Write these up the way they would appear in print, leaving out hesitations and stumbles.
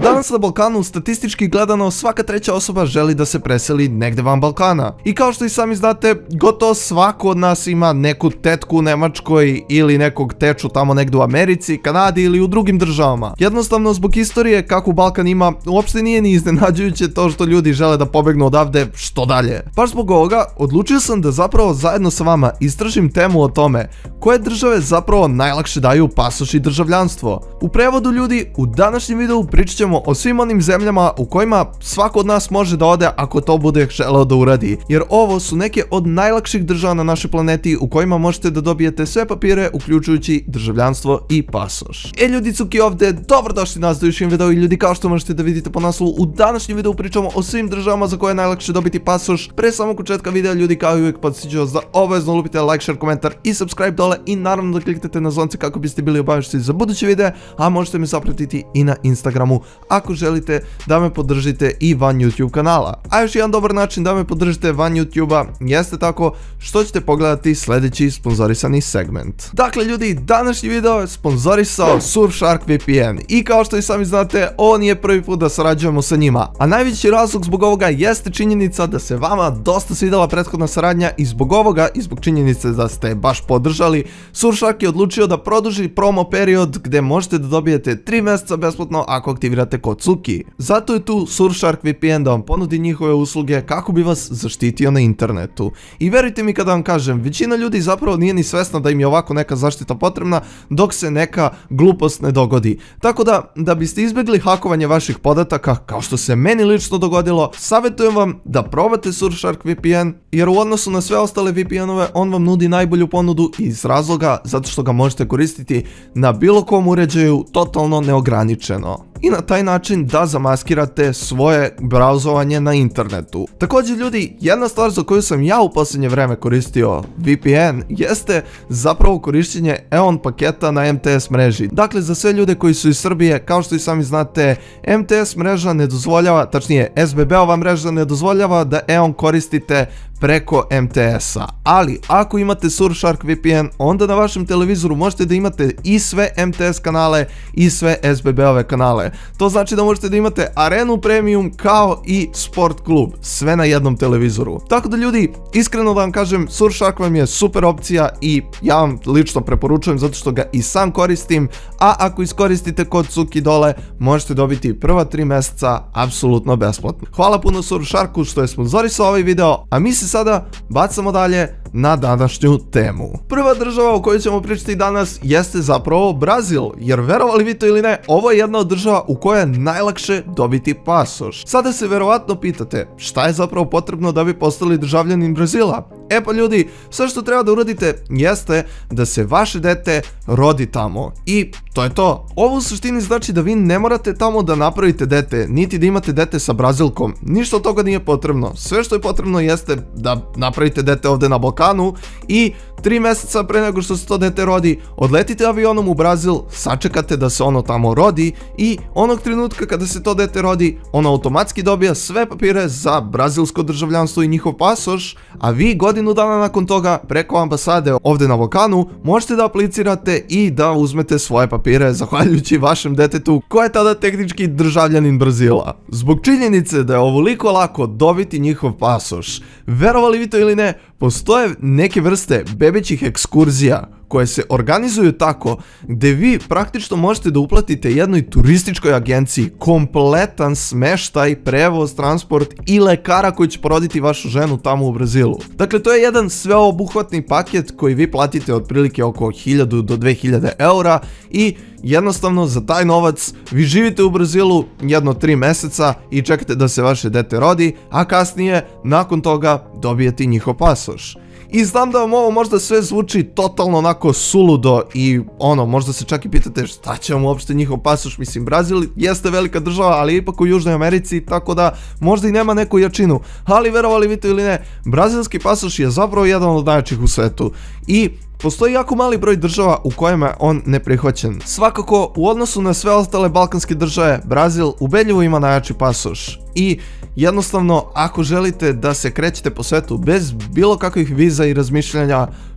Danas na Balkanu statistički gledano svaka treća osoba želi da se preseli negde van Balkana. I kao što i sami znate, gotovo svako od nas ima neku tetku u Nemačkoj ili nekog teču tamo negde u Americi, Kanadi ili u drugim državama. Jednostavno zbog istorije kako Balkan ima, uopšte nije ni iznenađujuće to što ljudi žele da pobegnu odavde što dalje. Baš zbog ovoga odlučio sam da zapravo zajedno sa vama istražim temu o tome koje države zapravo najlakše daju pasoš i državljanstvo. U prevodu ljudi, u današnjem videu pričat ćemo o svim onim zemljama u kojima svako od nas može da ode ako to bude želeo da uradi, jer ovo su neke od najlakših država na našoj planeti u kojima možete da dobijete sve papire uključujući državljanstvo i pasoš. Ljudi cuki ovde, dobrodošli nas do još jedan video i ljudi, kao što možete da vidite po naslovu, u današnjem videu pričamo o svim državama za koje je najlakše dobiti pasoš. Pre samog početka videa ljudi, kao i uvijek, podsjećam vas da obavezno lupite like, share, komentar i subscribe dole i naravno da kliknete na zvonce kako biste bili obavešteni za buduće videe, a možete me zapratiti i na Instagramu ako želite da me podržite i van YouTube kanala. A još jedan dobar način da me podržite van YouTube-a jeste tako što ćete pogledati sljedeći sponzorisani segment. Dakle ljudi, današnji video je sponzorisao Surfshark VPN i kao što i sami znate, ovo nije prvi put da sarađujemo sa njima, a najveći razlog zbog ovoga jeste činjenica da se vama dosta svidjela prethodna saradnja i zbog ovoga i zbog činjenice da ste baš podržali, Surfshark je odlučio da produži promo period gdje možete da dobijete 3 mjeseca besplatno ako aktivirate kod Cuki. Zato je tu Surfshark VPN da vam ponudi njihove usluge kako bi vas zaštitio na internetu. I verujte mi kada vam kažem, većina ljudi zapravo nije ni svesna da im je ovako neka zaštita potrebna dok se neka glupost ne dogodi. Tako da biste izbjegli hakovanje vaših podataka, kao što se meni lično dogodilo, savjetujem vam da probate Surfshark VPN, jer u odnosu na sve ostale VPN-ove on vam nudi najbolju ponudu iz razloga zato što ga možete koristiti na bilo kom uređaju totalno neograničeno i na taj način da zamaskirate svoje brauzovanje na internetu. Također ljudi, jedna stvar za koju sam ja u posljednje vreme koristio VPN jeste zapravo korištenje EON paketa na MTS mreži. Dakle, za sve ljude koji su iz Srbije, kao što i sami znate, MTS mreža ne dozvoljava, tačnije SBB-ova mreža ne dozvoljava da EON koristite preko MTS-a, ali ako imate Surfshark VPN, onda na vašem televizoru možete da imate i sve MTS kanale i sve SBB-ove kanale. To znači da možete da imate Arenu Premium kao i Sport klub, sve na jednom televizoru. Tako da ljudi, iskreno da vam kažem, Surfshark vam je super opcija i ja vam lično preporučujem zato što ga i sam koristim, a ako iskoristite kod Cuki dole, možete dobiti prva 3 mjeseca apsolutno besplatno. Hvala puno Surfsharku što je sponzorisao ovaj video, a mi se sada bacamo dalje na današnju temu. Prva država o kojoj ćemo pričati danas jeste zapravo Brazil, jer verovali vi to ili ne, ovo je jedna od država u kojoj je najlakše dobiti pasoš. Sada se verovatno pitate šta je zapravo potrebno da bi postali državljanin Brazila. E pa ljudi, sve što treba da uradite jeste da se vaše dete rodi tamo i to je to. Ovo u suštini znači da vi ne morate tamo da napravite dete, niti da imate dete sa Brazilkom. Ništa od toga nije potrebno. Sve što je potrebno jeste da napravite dete ovde na Balkanu i 3 mjeseca pre nego što se to dete rodi, odletite avionom u Brazil, sačekate da se ono tamo rodi i onog trenutka kada se to dete rodi, ono automatski dobija sve papire za brazilsko državljanstvo i njihov pasoš, a vi godinu dana nakon toga preko ambasade ovde na Balkanu možete da aplicirate i da uzmete svoje papire zahvaljujući vašem detetu koje je tada tehnički državljanin Brazila. Zbog činjenice da je ovoliko lako dobiti njihov pasoš, verovali vi to ili ne, postoje neke vrste bebećih ekskurzija koje se organizuju tako gdje vi praktično možete da uplatite jednoj turističkoj agenciji kompletan smeštaj, prevoz, transport i lekara koji će poroditi vašu ženu tamo u Brazilu. Dakle, to je jedan sveobuhvatni paket koji vi platite otprilike oko 1000 do 2000 eura i jednostavno za taj novac vi živite u Brazilu jedno 3 mjeseca i čekate da se vaše dete rodi, a kasnije nakon toga dobijete njihov pasoš. I znam da vam ovo možda sve zvuči totalno onako suludo i ono, možda se čak i pitate šta će vam uopšte njihov pasoš, mislim Brazil jeste velika država, ali ipak u Južnoj Americi, tako da možda i nema neku jačinu, ali verovali vi to ili ne, brazilski pasoš je zapravo jedan od najjačih u svetu i postoji jako mali broj država u kojima je on neprihvaćen. Svakako, u odnosu na sve ostale balkanske države, Brazil ubedljivo ima najjači pasoš. I jednostavno, ako želite da se krećete po svetu bez bilo kakvih viza i razmišljanja,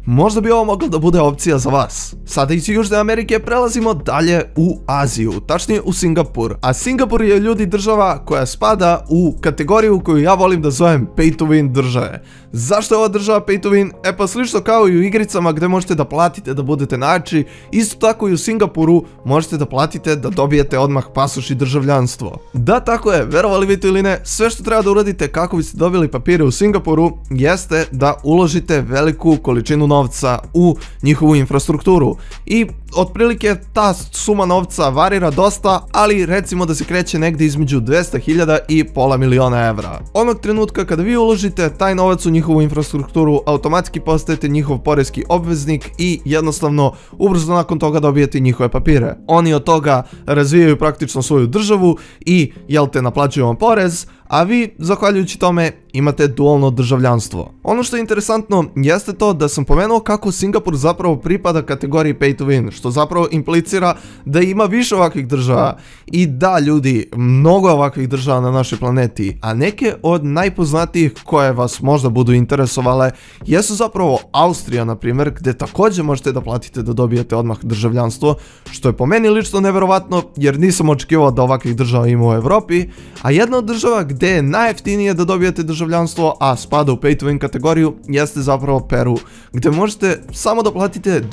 možda bi ovo moglo da bude opcija za vas. Sada iz Južne Amerike prelazimo dalje u Aziju, tačnije u Singapur. A Singapur je, ljudi, država koja spada u kategoriju koju ja volim da zovem pay to win države. Zašto je ova država pay to win? E pa slično kao i u igricama gdje možete da platite da budete najjači, isto tako i u Singapuru možete da platite da dobijete odmah pasoš i državljanstvo. Da, tako je, verovali vi to ili ne, sve što treba da uradite kako biste dobili papire u Singapuru jeste da uložite veliku količinu novca u njihovu infrastrukturu. I otprilike ta suma novca varira dosta, ali recimo da se kreće negdje između 200.000 i pola miliona evra. Onog trenutka kada vi uložite taj novac u njihovu infrastrukturu, automatski postajete njihov porezki obveznik i jednostavno ubrzo nakon toga dobijete njihove papire. Oni od toga razvijaju praktično svoju državu i, jel te, naplaćuju vam porez, a vi, zahvaljujući tome, imate dualno državljanstvo. Ono što je interesantno jeste to da sam pomenuo kako Singapur zapravo pripada kategoriji pay to win, što zapravo implicira da ima više ovakvih država. I da, ljudi, mnogo ovakvih država na našoj planeti, a neke od najpoznatijih koje vas možda budu interesovale jesu zapravo Austrija, na primjer, gdje također možete da platite da dobijete odmah državljanstvo, što je po meni lično neverovatno jer nisam očekivao da ovakvih država ima u Evropi. A jedna od država gdje je najjeftinije da dobijete državljanstvo, a spada u pay to win kategoriju, jeste zapravo Peru, gdje možete samo da platite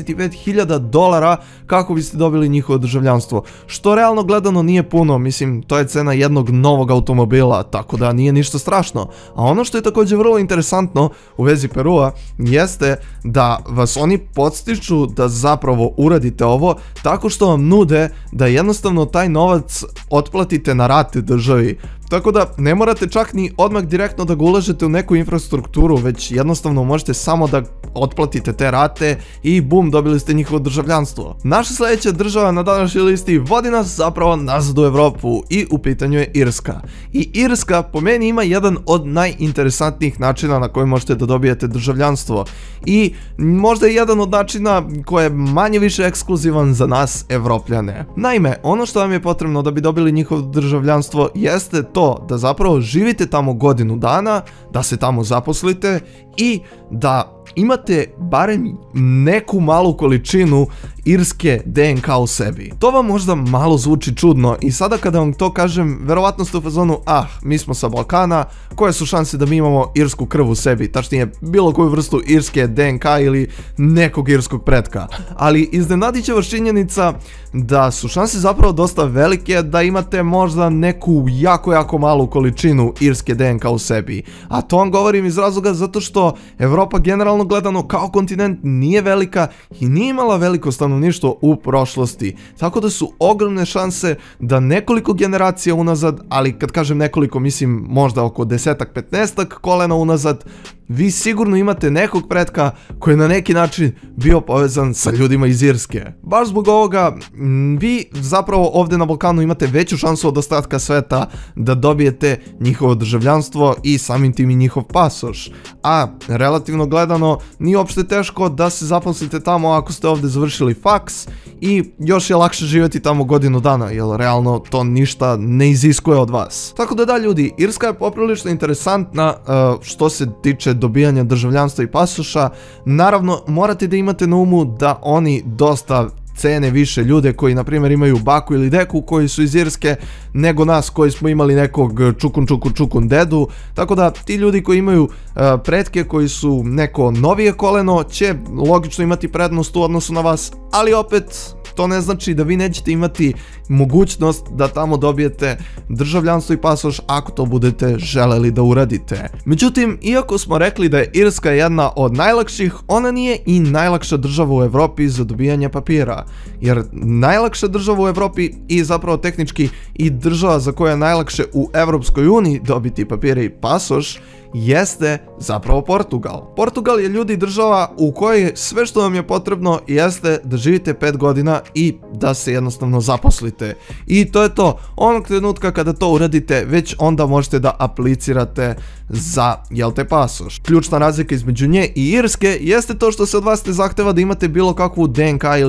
$25.000 kako biste dobili njihovo državljanstvo, što realno gledano nije puno, mislim, to je cena jednog novog automobila, tako da nije ništa strašno. A ono što je također vrlo interesantno u vezi Perua jeste da vas oni podstiču da zapravo uradite ovo tako što vam nude da jednostavno taj novac otplatite na rate državi. Tako da ne morate čak ni odmah direktno da ga ulažete u neku infrastrukturu, već jednostavno možete samo da otplatite te rate i bum, dobili ste njihovo državljanstvo. Naša sljedeća država na današnjoj listi vodi nas zapravo nazad u Evropu i u pitanju je Irska. I Irska po meni ima jedan od najinteresantnijih načina na koji možete da dobijete državljanstvo. I možda je jedan od načina koji je manje više ekskluzivan za nas Evropljane. Naime, ono što vam je potrebno da bi dobili njihovo državljanstvo jeste to da zapravo živite tamo godinu dana, da se tamo zaposlite i da imate barem neku malu količinu irske DNK u sebi. To vam možda malo zvuči čudno i sada kada vam to kažem, verovatno ste u fazonu, mi smo sa Balkana, koje su šanse da mi imamo irsku krv u sebi, tačnije bilo koju vrstu irske DNK ili nekog irskog pretka. Ali iznenadit će vas činjenica da su šanse zapravo dosta velike da imate možda neku jako malu količinu irske DNK u sebi. A to vam govorim iz razloga zato što Evropa generalno gledano kao kontinent nije velika i nije imala veliko stanovništvo u prošlosti, tako da su ogromne šanse da nekoliko generacija unazad, ali kad kažem nekoliko mislim možda oko 10-15 kolena unazad, vi sigurno imate nekog pretka koji je na neki način bio povezan sa ljudima iz Irske. Baš zbog ovoga vi zapravo ovdje na Balkanu imate veću šansu od ostatka sveta da dobijete njihovo državljanstvo i samim tim i njihov pasoš. A relativno gledano nije uopšte teško da se zaposlite tamo ako ste ovdje završili faks i još je lakše živjeti tamo godinu dana, jer realno to ništa ne iziskuje od vas. Tako da ljudi, Irska je poprilično interesantna što se tiče dobijanja državljanstva i pasoša. Naravno, morate da imate na umu da oni dosta cene više ljude koji na primjer imaju baku ili deku koji su iz Irske nego nas koji smo imali nekog čukun dedu, tako da ti ljudi koji imaju pretke koji su neko novije koleno će logično imati prednost u odnosu na vas, ali opet to ne znači da vi nećete imati mogućnost da tamo dobijete državljanstvo i pasoš ako to budete želeli da uradite. Međutim, iako smo rekli da je Irska jedna od najlakših, ona nije i najlakša država u Evropi za dobijanje papira. Jer najlakša država u Evropi i zapravo tehnički i država za koju je najlakše u Evropskoj uniji dobiti papire i pasoš jeste zapravo Portugal. Portugal je, ljudi, država u kojoj sve što vam je potrebno jeste da živite 5 godina i da se jednostavno zaposlite. I to je to. Onog trenutka kada to uradite, već onda možete da aplicirate za, pasoš. Ključna razlika između nje i Irske jeste to što se od vas ne zahteva da imate bilo kakvu DNK ili krv u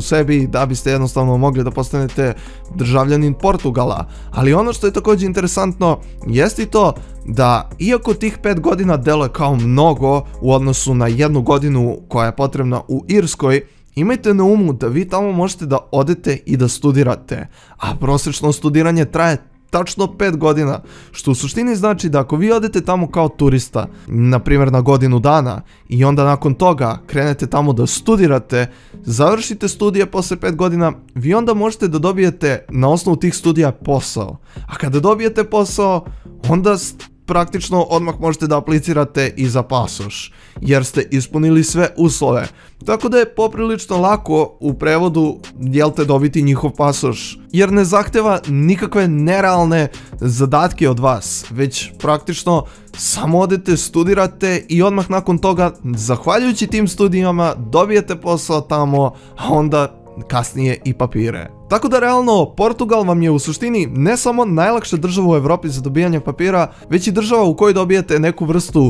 sebi da biste jednostavno mogli da postanete državljanin Portugala. Ali ono što je također interesantno jeste i to da iako tih 5 godina deluje kao mnogo u odnosu na 1 godinu koja je potrebna u Irskoj, imajte na umu da vi tamo možete da odete i da studirate, a prosječno studiranje traje tačno 5 godina, što u suštini znači da ako vi odete tamo kao turista, na primjer na godinu dana, i onda nakon toga krenete tamo da studirate, završite studije posle 5 godina, vi onda možete da dobijete na osnovu tih studija posao. A kada dobijete posao, onda praktično odmah možete da aplicirate i za pasoš, jer ste ispunili sve uslove. Tako da je poprilično lako u prevodu, dobiti njihov pasoš, jer ne zahteva nikakve nerealne zadatke od vas, već praktično samo odete, studirate i odmah nakon toga, zahvaljujući tim studijama, dobijete posao tamo, a onda kasnije i papire. Tako da realno, Portugal vam je u suštini ne samo najlakša država u Evropi za dobijanje papira, već i država u kojoj dobijete neku vrstu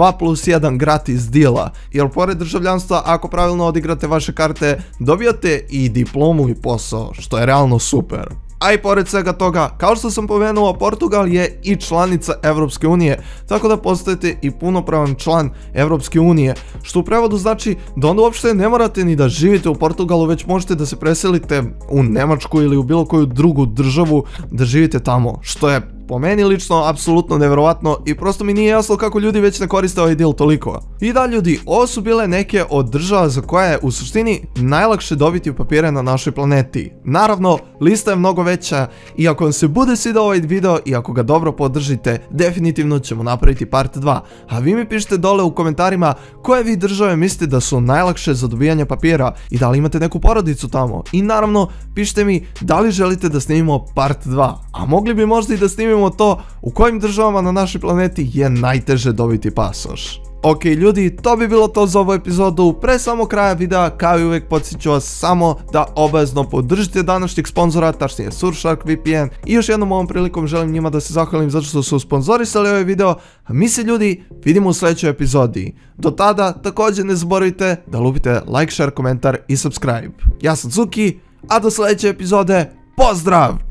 2+1 gratis dila, jer pored državljanstva, ako pravilno odigrate vaše karte, dobijate i diplomu i posao, što je realno super. A i pored svega toga, kao što sam pomenuo, Portugal je i članica Evropske unije, tako da postajete i punopravan član Evropske unije, što u prevodu znači da onda uopšte ne morate ni da živite u Portugalu, već možete da se preselite u Nemačku ili u bilo koju drugu državu da živite tamo, što je po meni lično apsolutno nevjerovatno i prosto mi nije jasno kako ljudi već ne koriste ovaj deal toliko. I da ljudi, ovo su bile neke od država za koje je u suštini najlakše dobiti papire na našoj planeti. Naravno, lista je mnogo veća i ako vam se bude svidao ovaj video i ako ga dobro podržite, definitivno ćemo napraviti part 2. A vi mi pišite dole u komentarima koje vi države mislite da su najlakše za dobijanje papira i da li imate neku porodicu tamo. I naravno, pišite mi da li želite da snimimo part 2, a mogli bi možda i da snimimo to u kojim državama na našoj planeti je najteže dobiti pasoš. Ok ljudi, to bi bilo to za ovu epizodu. Pre samo kraja videa, kao i uvijek, podsjeću vas samo da obavezno podržite današnjeg sponzora, tačnije Surfshark VPN, i još jednom ovom prilikom želim njima da se zahvalim zato što su sponzorisali ovaj video, a mi se ljudi vidimo u sljedećoj epizodi. Do tada također ne zaboravite da lupite like, share, komentar i subscribe. Ja sam Zuki, a do sljedeće epizode, pozdrav!